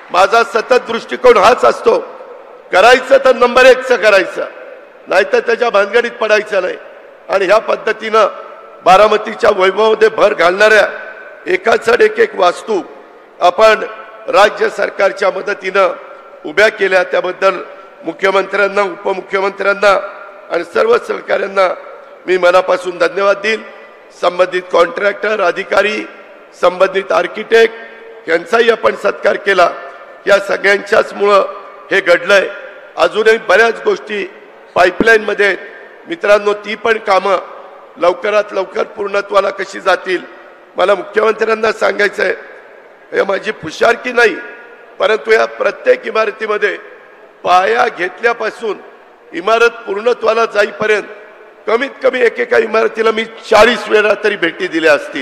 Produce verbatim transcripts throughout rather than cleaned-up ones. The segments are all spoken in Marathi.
माझा सतत दृष्टिकोन हाच असतो, करायचं तर नंबर एकचं करायचं, नाहीतर त्याच्या भानगडीत पडायचं नाही। आणि ह्या पद्धतीनं बारामतीच्या वैभवामध्ये भर घालणाऱ्या एकाचड एक एक वास्तू आपण राज्य सरकारच्या मदतीनं उभ्या केल्या, त्याबद्दल मुख्यमंत्र्यांना, उपमुख्यमंत्र्यांना आणि सर्व सहकाऱ्यांना मी मनापासून धन्यवाद देईल। संबंधित कॉन्ट्रॅक्टर, अधिकारी, संबंधित आर्किटेक्ट यांचाही आपण सत्कार केला। या सगळ्यांच्याच मुळे हे घडलंय। अजूनही बऱ्याच गोष्टी पाईपलाईन मध्ये आहेत मित्रांनो, ती पण कामं लवकरात लवकर पूर्णत्वाला कशी जातील। मला मुख्यमंत्र्यांना सांगायचं आहे, हे माझी फुशारकी नाही, परंतु या प्रत्येक इमारतीमध्ये पाया घेतल्यापासून इमारत पूर्णत्वाला जाईपर्यंत कमीत कमी एकेका इमारतीला मी चाळीस वेळा तरी भेटी दिल्या असतील।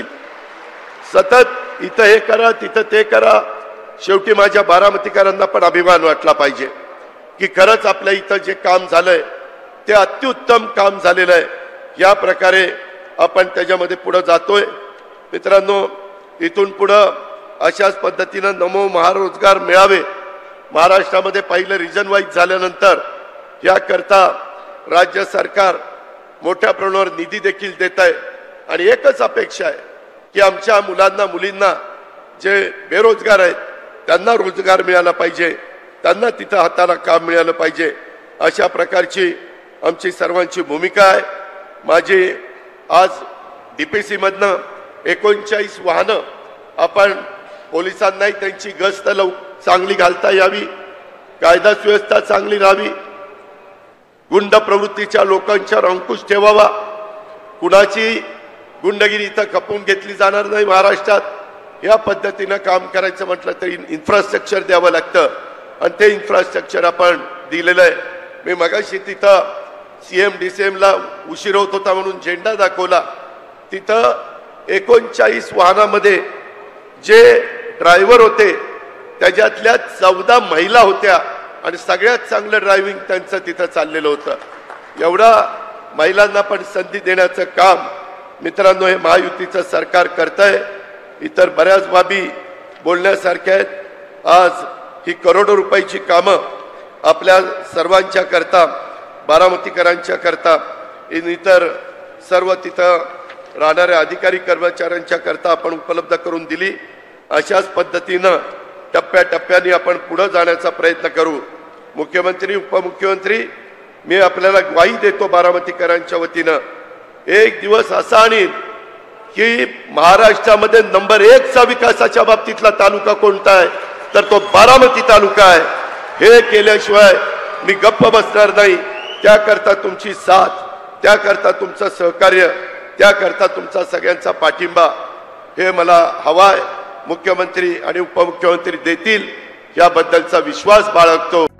सतत इथं हे करा, तिथं ते करा। शेवटी माझ्या बारामतीकरांना पण अभिमान वाटला पाहिजे की खरंच आपल्या इथं जे काम झालंय ते अत्युत्तम काम झालेलं आहे। या प्रकारे आपण त्याच्यामध्ये पुढे जातोय। मित्रांनो, इथून पुढे अशाच पद्धतीनं नमो महारोजगार मेळावे महाराष्ट्रामध्ये पहिलं रिजन वाईज झाल्यानंतर याकरता राज्य सरकार मोठ्या प्रमाणावर निधी देखील देत आहे। आणि एकच अपेक्षा आहे की आमच्या मुलांना, मुलींना जे बेरोजगार आहेत त्यांना रोजगार मिळाला पाहिजे, त्यांना तिथं हाताला काम मिळालं पाहिजे। अशा प्रकारची आमची सर्वांची भूमिका आहे। माझी आज डीपीसी मधनं एकोणचाळीस वाहनं आपण पोलिसांनाही त्यांची गस्त लव चांगली घालता यावी, कायदा सुव्यवस्था चांगली राहावी, गुंड प्रवृत्तीच्या लोकांच्यावर अंकुश ठेवावा, कुणाची गुंडगिरी इथं खपवून घेतली जाणार नाही महाराष्ट्रात। या पद्धतीनं काम करायचं म्हटलं तरी इन्फ्रास्ट्रक्चर द्यावं लागतं आणि ते इन्फ्रास्ट्रक्चर आपण दिलेलं आहे। मी मगाशी तिथं सीएम डीसीएमला उशीर होत होता म्हणून झेंडा दाखवला, तिथं एकोणचाळीस वाहनामध्ये जे ड्रायव्हर होते त्याच्यातल्या चौदा महिला होत्या आणि सगळ्यात चांगलं ड्रायव्हिंग त्यांचं तिथं चाललेलं होतं। एवढा महिलांना पण संधी देण्याचं काम मित्रांनो हे महायुतीचं सरकार करतंय। इतर बऱ्याच बाबी बोलण्यासारख्या आहेत। आज ही करोडो रुपयाची कामं आपल्या सर्वांच्या करता, बारामतीकरांच्या करता, इतर सर्व तिथं राहणाऱ्या अधिकारी कर्मचाऱ्यांच्या करता आपण उपलब्ध करून दिली। अशाच पद्धतीनं टप्प्याटप्प्याने आपण पुढे जाण्याचा प्रयत्न करू। मुख्यमंत्री, उपमुख्यमंत्री, मी आपल्याला ग्वाही देतो बारामतीकरांच्या वतीनं, एक दिवस असा आणीन की महाराष्ट्रामध्ये नंबर एक चा विकासाच्या बाबतीतला तालुका कोणता आहे तर तो बारामती तालुका आहे। हे केल्याशिवाय मी गप्प बसणार नाही। त्याकरता तुमची साथ, त्याकरता तुमचं सहकार्य, त्याकरता तुमचा सगळ्यांचा पाठिंबा हे मला हवाय। मुख्यमंत्री आणि उपमुख्यमंत्री देतील याबद्दलचा विश्वास बाळगतो।